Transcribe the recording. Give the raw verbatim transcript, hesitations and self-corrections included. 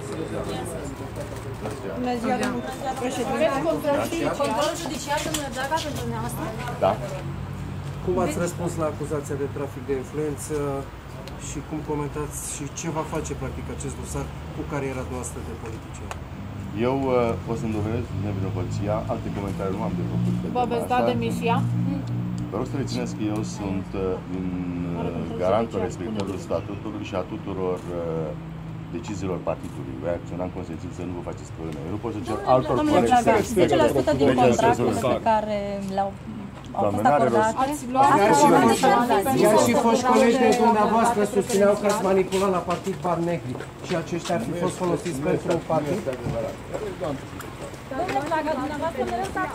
Bună ziua, domnul președinte. Controlul judiciar, domnule Blaga, pentru dumneavoastră? Da. Cum ați răspuns la acuzația de trafic de influență și cum comentați și ce va face practic acest dosar cu cariera noastră de politician? Eu uh, o să-mi dovedesc nevinovăția, alte comentarii nu am de făcut. Vă veți da demisia? Vă rog să rețineți că eu sunt uh, din uh, garantul respectării statutului și a tuturor uh, deciziilor partidului. Voi acționa în consecință, nu vă faceți probleme. Eu nu pot să cer altor colegi să respecte zece la sută din contractul pe care le-au au fost acordate. Chiar și foști colegi de dumneavoastră susțineau că ați manipulat la partid bani negri și aceștia ar fi fost folosiți pentru un partid? Domnule Blaga, dumneavoastră mereu